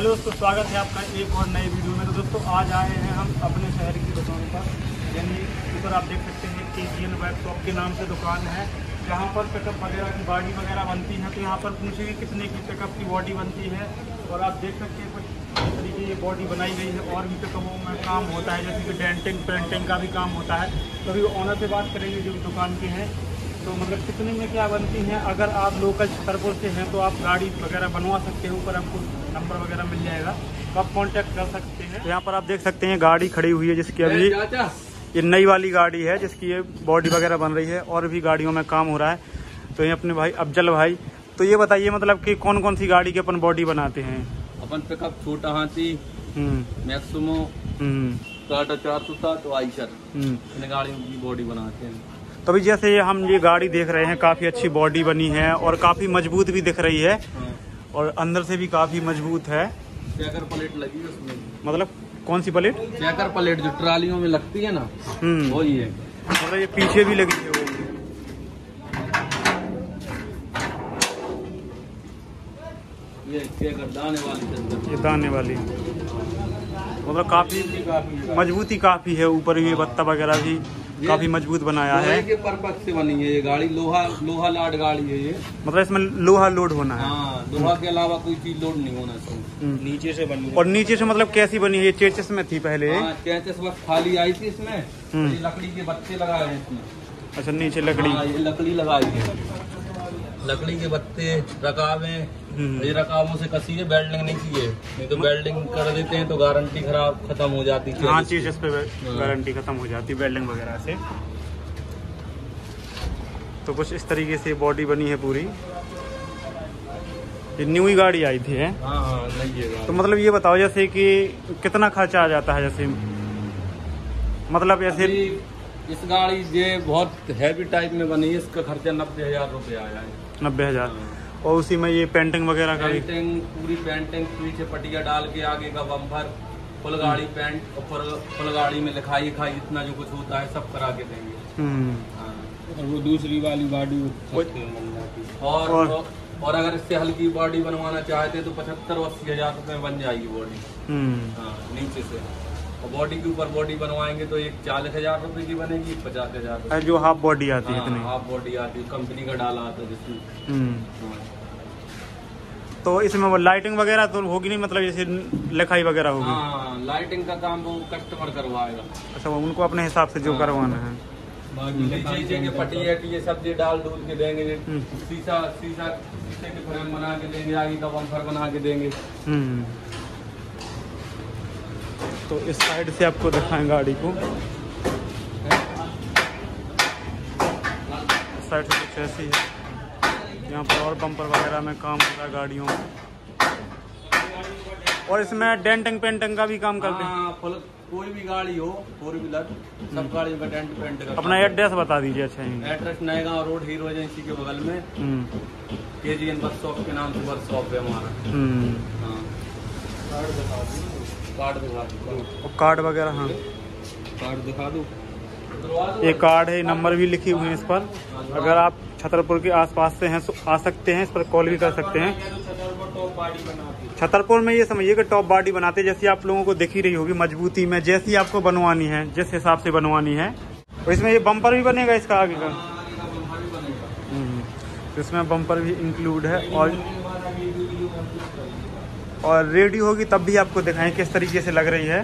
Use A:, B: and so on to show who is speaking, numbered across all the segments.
A: Hello दोस्तों, स्वागत है आपका एक और नए वीडियो में। तो दोस्तों आज आए हैं हम अपने शहर की दुकान पर, यानी ऊपर आप देख सकते हैं KGN वर्कशॉप के नाम से दुकान है, जहाँ पर पिकअप वगैरह की बॉडी वगैरह बनती है। तो यहाँ पर पूछेंगे कितने की पिकअप की बॉडी बनती है, और आप देख सकते हैं कुछ इस तरीके की बॉडी बनाई गई है। और भी पिकअपों में काम होता है, जैसे कि डेंटिंग पेंटिंग का भी काम होता है। तो अभी ऑनर से बात करेंगे जो दुकान के हैं, तो मतलब कितने में क्या बनती हैं। अगर आप लोकल छतरपुर से हैं तो आप गाड़ी वगैरह बनवा सकते हैं, ऊपर आपको नंबर वगैरह मिल जाएगा, तो आप कांटेक्ट कर सकते हैं। तो यहाँ पर आप देख सकते हैं गाड़ी खड़ी हुई है, जिसकी अभी ये नई वाली गाड़ी है, जिसकी ये बॉडी वगैरह बन रही है, और भी गाड़ियों में काम हो रहा है। तो ये अपने भाई अफजल भाई, तो ये बताइए मतलब कि कौन कौन सी गाड़ी की अपन बॉडी बनाते हैं।
B: अपन पिकअप छोटा हाथी, मैक्सिमो, टाटा 407, आइशर, इन गाड़ियों की बॉडी बनाते हैं।
A: तो अभी जैसे हम ये गाड़ी देख रहे हैं, काफ़ी अच्छी बॉडी बनी है और काफ़ी मजबूत भी दिख रही है, और अंदर से भी काफ़ी मजबूत है।
B: चेकर प्लेट लगी है उसमें। मतलब
A: कौन सी प्लेट?
B: चेकर प्लेट जो ट्रालियों में लगती है ना, वही है।
A: मतलब ये पीछे भी लगी है वो।
B: ये चेकर दाने वाली,
A: ये दाने वाली, मतलब काफ़ी मजबूती काफ़ी है। ऊपर ये बत्ता वगैरह भी काफी मजबूत बनाया है।
B: के पर्पज से बनी है ये गाड़ी, लोहा लाड गाड़ी है ये।
A: मतलब इसमें लोहा लोड होना है।
B: हाँ, लोहा के अलावा कोई चीज लोड नहीं होना चाहिए। नीचे से बनी है।
A: और नीचे से मतलब कैसी बनी है? ये चेचिस में थी पहले।
B: हाँ, चेचिस बस खाली आई थी इसमें। ये लकड़ी के बत्ते लगाए हैं इसमें।
A: अच्छा, नीचे लकड़ी।
B: हाँ, ये लकड़ी लगाई है, लकड़ी के बत्ते रकाबे। ये रकाबों से कसी है, वेल्डिंग नहीं की है, नहीं तो वेल्डिंग कर देते हैं तो गारंटी खत्म हो जाती है।
A: हाँ, चीज पे गारंटी खत्म हो जाती है वेल्डिंग वगैरह से। तो कुछ इस तरीके से बॉडी बनी है पूरी। ये न्यू ही गाड़ी आई थी है।
B: हाँ, नहीं है।
A: तो मतलब ये बताओ जैसे कि कितना खर्चा आ जाता है, जैसे मतलब ऐसे
B: इस गाड़ी ये बहुत हैवी टाइप में बनी है, इसका खर्चा 90,000 रुपये आया है।
A: 90,000। और उसी में ये पेंटिंग वगैरह का
B: पेंटिंग, पूरी पेंटिंग, पीछे पटिया डाल के, आगे का बम्पर, फुल गाड़ी पेंट, और फुल गाड़ी में लिखाई इतना जो कुछ होता है सब करा के देंगे। और वो दूसरी वाली बॉडी और अगर इससे हल्की बॉडी बनवाना चाहते हैं तो 75-80,000 रुपये में बन जाएगी बॉडी। नीचे से, और बॉडी के ऊपर बॉडी बनवाएंगे तो एक 40,000 रुपये की बनेगी, 50,000
A: जो हाफ बॉडी आती है।
B: हाफ बॉडी आती है, कंपनी का डाला आता है जिसमें।
A: तो इसमें वो लाइटिंग वगैरह तो होगी नहीं, मतलब जैसे लिखाई वगैरह होगी?
B: हाँ, लाइटिंग का काम वो कस्टमर करवाएगा।
A: अच्छा, उनको अपने हिसाब से जो करवाना है।
B: शीशे के पटिया की ये सब डाल डूल के देंगे, शीशे के फ्रेम बना के देंगे, आगे का बम्पर बना के देंगे।
A: तो इस साइड से आपको दिखाएं गाड़ी को, साइड से कुछ ऐसी है। यहाँ पर और बम्पर वगैरह में काम हो रहा है गाड़ियों में, और इसमें डेंटिंग पेंटिंग का भी काम करते हैं।
B: कोई भी गाड़ी हो, 4 व्हीलर, सब गाड़ियों का डेंट पेंट का।
A: अपना एड्रेस बता दीजिए। अच्छा,
B: address Nayegaon road, Hero agency के बगल में KGN वर्कशॉप के नाम से वर्कशॉप है हमारा। कार्ड दिखा दो।
A: कार्ड वगैरह? हाँ,
B: कार्ड दिखा दो।
A: ये कार्ड है, नंबर भी लिखे हुए हैं इस पर। अगर आप छतरपुर के आसपास से हैं तो आ सकते हैं, इस पर कॉल भी कर सकते हैं। छतरपुर में ये समझिए कि टॉप बॉडी बनाते, जैसी आप लोगों को दिख ही रही होगी मजबूती में, जैसी आपको बनवानी है, जिस हिसाब से बनवानी है। और इसमें ये बम्पर भी बनेगा इसका आगे का? इसमें बम्पर भी इंक्लूड है, और रेडी होगी तब भी आपको दिखाएं किस तरीके से लग रही है।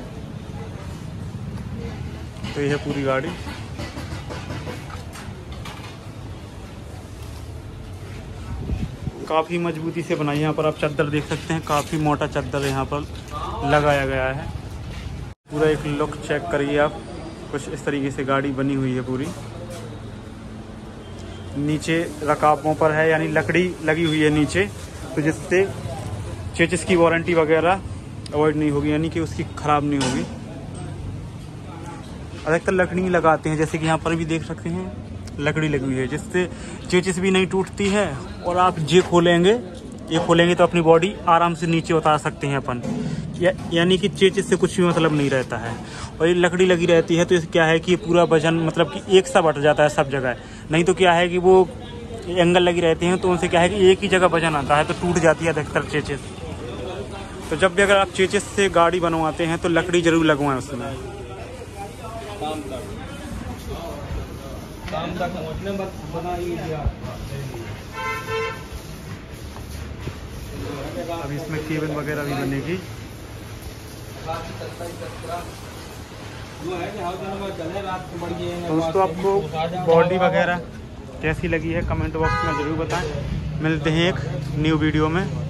A: तो ये है पूरी गाड़ी। काफ़ी मजबूती से बनाई है। यहाँ पर आप चादर देख सकते हैं, काफ़ी मोटा चादर यहाँ पर लगाया गया है। पूरा एक लुक चेक करिए आप, कुछ इस तरीके से गाड़ी बनी हुई है पूरी। नीचे रकाबों पर है, यानी लकड़ी लगी हुई है नीचे, तो जिससे चेचिस की वारंटी वगैरह अवॉइड नहीं होगी, यानी कि उसकी ख़राब नहीं होगी। अधिकतर लकड़ी लगाते हैं, जैसे कि यहाँ पर भी देख सकते हैं लकड़ी लगी हुई है, जिससे चेचिस भी नहीं टूटती है। और आप ये खोलेंगे तो अपनी बॉडी आराम से नीचे उतार सकते हैं अपन, यानी कि चेचिस से कुछ भी मतलब नहीं रहता है। और ये लकड़ी लगी रहती है तो इससे क्या है कि पूरा वजन मतलब कि एक सा बट जाता है सब जगह। नहीं तो क्या है कि वो एंगल लगी रहती हैं तो उनसे क्या है कि एक ही जगह वजन आता है, तो टूट जाती है अधिकतर चेचिस। तो जब भी अगर आप चेचिस से गाड़ी बनवाते हैं तो लकड़ी जरूर लगवाएं उसमें।
B: काम तक पहुँचने बस बना ही दिया।
A: अब इसमें केबिन वगैरह भी बनेगी। तो दोस्तों आपको बॉडी वगैरह कैसी लगी है कमेंट बॉक्स में ज़रूर बताएं। मिलते हैं एक न्यू वीडियो में।